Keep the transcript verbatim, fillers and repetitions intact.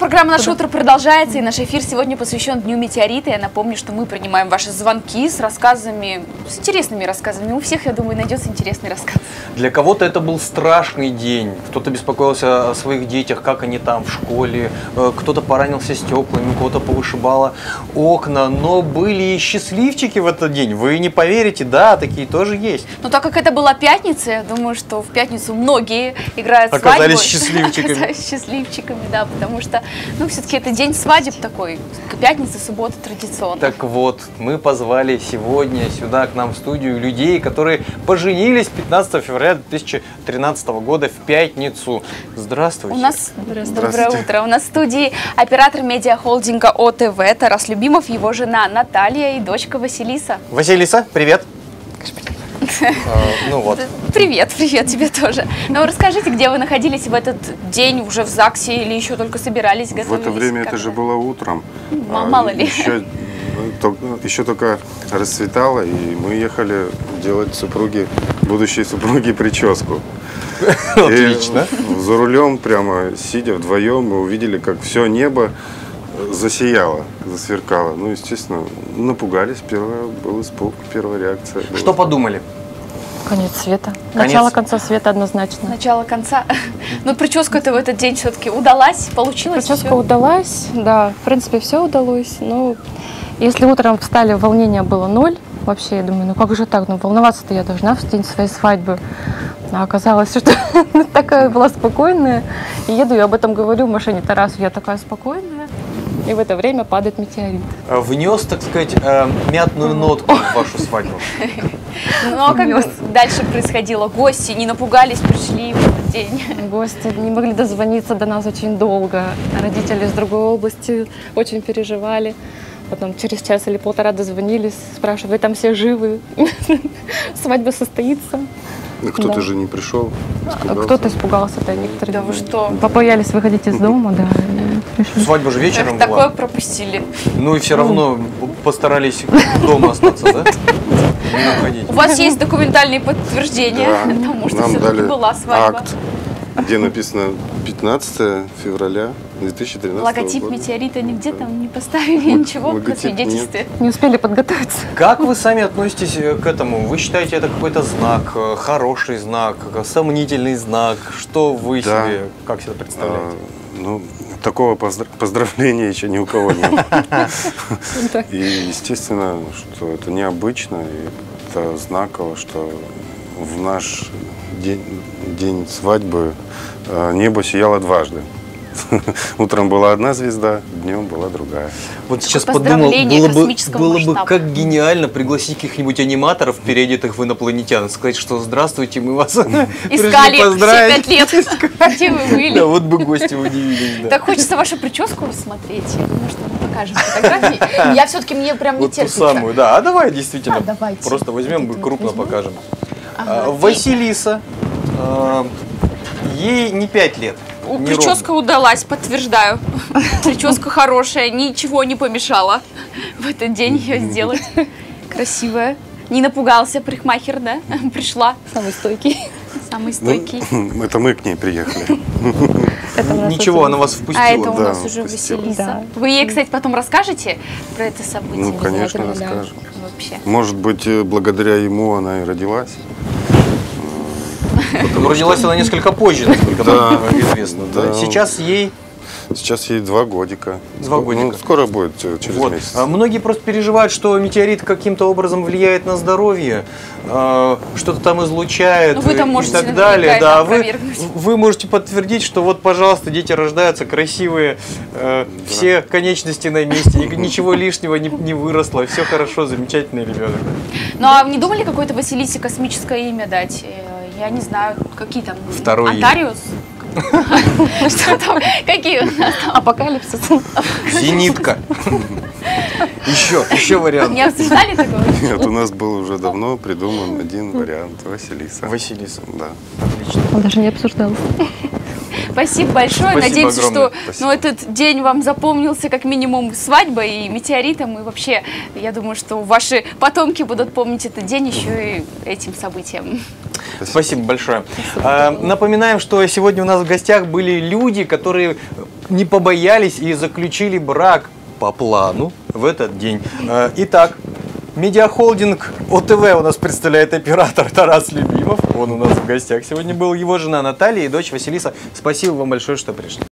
программа «Наше утро» продолжается, и наш эфир сегодня посвящен Дню метеорита. Я напомню, что мы принимаем ваши звонки с рассказами, с интересными рассказами. У всех, я думаю, найдется интересный рассказ. Для кого-то это был страшный день. Кто-то беспокоился о своих детях, как они там в школе. Кто-то поранился стеклами, у кого-то повышибало окна. Но были и счастливчики в этот день. Вы не поверите, да, такие тоже есть. Но так как это была пятница, я думаю, что в пятницу многие играют свадьбу. Оказались счастливчиками. Оказались счастливчиками, да, потому что, ну, все-таки это день свадеб такой. Пятница, суббота традиционно. Так вот, мы позвали сегодня сюда к нам в студию людей, которые поженились пятнадцатого февраля две тысячи тринадцатого года в пятницу. Здравствуйте. У нас доброе утро. У нас в студии оператор медиахолдинга ОТВ Тарас Любимов, его жена Наталья и дочка Василиса. Василиса, привет. А, ну вот. Привет, привет тебе тоже. Ну расскажите, где вы находились в этот день, уже в ЗАГСе или еще только собирались, готовились? В это время это же было утром. А, мало ли. Еще, еще только расцветало, и мы ехали делать супруги, будущей супруге прическу. Отлично. И за рулем, прямо сидя вдвоем, мы увидели, как все небо засияло, засверкало. Ну, естественно, напугались. Первое был испуг, первая реакция. Была. Что подумали? Конец света. Конец. Начало конца света однозначно. Начало конца. Но прическа-то в этот день все-таки удалась, получилось. Прическа все? удалась, да, в принципе, все удалось. Но если утром встали, волнение было ноль. Вообще, я думаю, ну как же так? Ну, волноваться-то я должна в день своей свадьбы. А оказалось, что такая была спокойная. И еду, я об этом говорю в машине Тарасу, я такая спокойная. И в это время падает метеорит. Внес, так сказать, мятную нотку в вашу свадьбу. Ну а как дальше происходило? Гости не напугались, пришли в этот день? Гости не могли дозвониться до нас очень долго. Родители из другой области очень переживали. Потом через час или полтора дозвонились, спрашивают, вы там все живы? Свадьба состоится. Кто-то да. же не пришел. Кто-то испугался, да, некоторые. Да вы что? Побоялись выходить из дома, да. Свадьба же вечером как была. Такое пропустили. Ну и все равно постарались дома остаться, да? Не находить. У вас есть документальные подтверждения Да. тому, что Нам все-таки дали была свадьба? акт, где написано пятнадцатое февраля две тысячи тринадцатого Логотип года. метеорита нигде там не поставили, ничего на Логотип свидетельстве. Не успели подготовиться. Как вы сами относитесь к этому? Вы считаете это какой-то знак, хороший знак, сомнительный знак? Что вы Да. себе, как себе представляете? А, ну, такого поздра- поздравления еще ни у кого нет. И естественно, что это необычно, и это знаково, что в наш день, день свадьбы а, небо сияло дважды. Утром была одна звезда, днем была другая. Вот сейчас подумал, Поздравления было бы, космического было бы масштаба. как гениально пригласить каких-нибудь аниматоров, переодетых в инопланетян, сказать, что здравствуйте, мы вас пришли Искали все поздравить. пять лет. Где вы были? Да, вот бы гости удивились. Да. Так хочется вашу прическу рассмотреть. Я думаю, что мы покажем фотографии. Я все-таки, мне прям не Вот ту терпится. самую, да. А давай действительно, А, давайте. просто возьмем, Вот крупно возьмем. покажем. Ага, А, Василиса, а, ей не пять лет. У- не Прическа ровно. удалась, подтверждаю. Прическа хорошая, ничего не помешало в этот день ее сделать. Красивая. Не напугался парикмахер, да? Пришла. Самый стойкий. Самый стойкий. Ну, это мы к ней приехали. Это у нас Ничего, очень- она вас впустила. А это у да, нас уже впустила. Василиса. Да. Вы ей, кстати, потом расскажете про это событие? Ну, конечно, Обязательно, да. расскажем. Вообще. Может быть, э, благодаря ему она и родилась. Но родилась она несколько позже, насколько Да. нам известно. да. Да. Сейчас ей Сейчас ей два годика. Два Ну, годика. скоро будет, э, через вот. месяц. А многие просто переживают, что метеорит каким-то образом влияет на здоровье, э, что-то там излучает Ну, вы там и можете так наверняка далее. это Да, вы, опровергнуть. вы можете подтвердить, что вот, пожалуйста, дети рождаются красивые, э, все конечности на месте, ни- ничего лишнего не, не выросло, все хорошо, замечательный ребенок. Ну а не думали какое-то Василисе космическое имя дать? Э, Я не знаю, какие там... Второе имя. Антариус? Что там? Какие у нас там? Апокалипсис. Зенитка. Еще, еще вариант. Не обсуждали такого? Нет, у нас был уже давно придуман один вариант. Василиса. Василиса. Да. Отлично. Он даже не обсуждался. Спасибо большое. Спасибо Надеемся, огромное. что Спасибо. ну, этот день вам запомнился как минимум свадьбой и метеоритом. И вообще, я думаю, что ваши потомки будут помнить этот день еще и этим событием. Спасибо большое. А, напоминаем, что сегодня у нас в гостях были люди, которые не побоялись и заключили брак по плану в этот день. А, итак, медиахолдинг ОТВ у нас представляет оператор Тарас Любимов. Он у нас в гостях сегодня был. Его жена Наталья и дочь Василиса. Спасибо вам большое, что пришли.